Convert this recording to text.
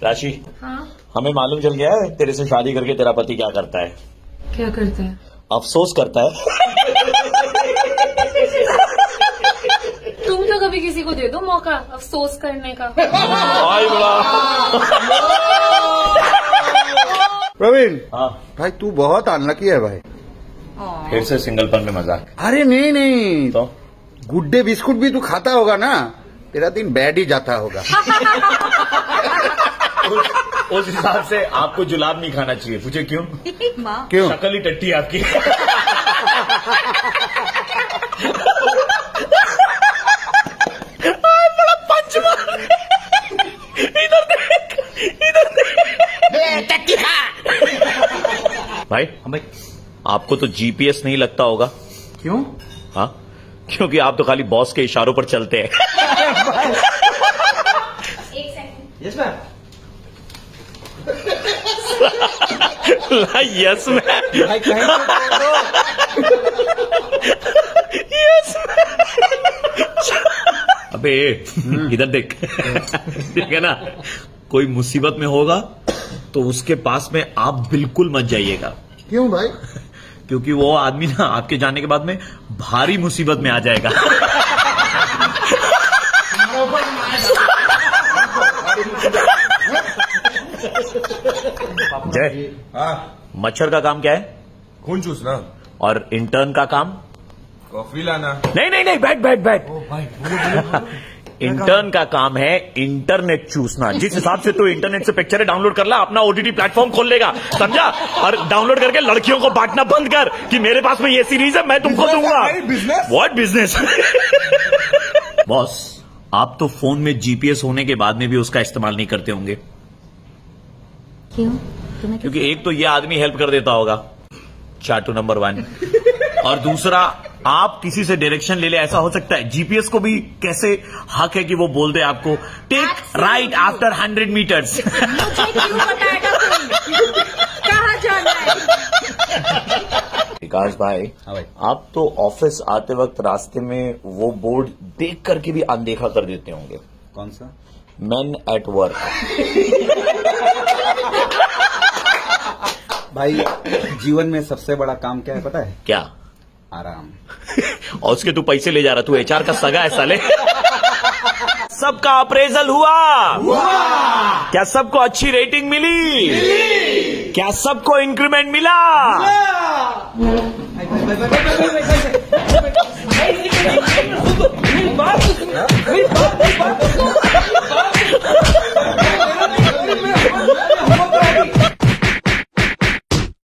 राशि, हाँ? हमें मालूम चल गया है तेरे से शादी करके तेरा पति क्या करता है। क्या करता है? अफसोस करता है। तुम तो कभी किसी को दे दो मौका अफसोस करने का। भाई बड़ा। प्रवीण, हाँ भाई तू बहुत अनलकी है भाई। फिर से सिंगलपन में मजाक। अरे नहीं तो गुड्डे बिस्कुट भी तू खाता होगा ना, तेरा दिन बैड ही जाता होगा। उस हिसाब से आपको जुलाब नहीं खाना चाहिए। पूछे क्यों? क्यों? शक्ल ही टट्टी है आपकी। बड़ा पंच मार। इधर देख, इधर देख। टट्टी खा। भाई आपको तो जीपीएस नहीं लगता होगा। क्यों? हाँ, क्योंकि आप तो खाली बॉस के इशारों पर चलते हैं। एक second. Yes ma'am. Yes ma'am. Yes अबे इधर देख। ठीक है ना, कोई मुसीबत में होगा तो उसके पास में आप बिल्कुल मत जाइएगा। क्यों भाई? क्योंकि वो आदमी ना आपके जाने के बाद में भारी मुसीबत में आ जाएगा। जय, मच्छर का काम क्या है? खून चूसना। और इंटर्न का काम? कॉफी लाना। नहीं नहीं नहीं, बैठ बैठ बैठ। इंटर्न का काम है इंटरनेट चूसना। जिस हिसाब से तू इंटरनेट से पिक्चरें डाउनलोड कर ला, अपना ओटीटी प्लेटफॉर्म खोल लेगा, समझा? और डाउनलोड करके लड़कियों को बांटना बंद कर कि मेरे पास में ये सीरीज है, मैं तुमको दूंगा। What business? बॉस, आप तो फोन में जीपीएस होने के बाद में भी उसका इस्तेमाल नहीं करते होंगे। क्यों? क्योंकि एक तो ये आदमी हेल्प कर देता होगा, चाटू नंबर 1, और दूसरा आप किसी से डायरेक्शन ले ले, ऐसा हो सकता है जीपीएस को भी कैसे हक है कि वो बोल दे आपको टेक राइट आफ्टर 100 मीटर्स। मुझे क्यों बताएगा कोई? कहाँ जाना है? विकास भाई, हाँ भाई। आप तो ऑफिस आते वक्त रास्ते में वो बोर्ड देख करके भी अनदेखा कर देते होंगे। कौन सा? Men at work. भाई जीवन में सबसे बड़ा काम क्या है पता है? क्या? आराम। और उसके तू पैसे ले जा रहा, तू एचआर का सगा है साले। सबका अप्रेजल हुआ? क्या सबको अच्छी रेटिंग मिली? क्या सबको इंक्रीमेंट मिला?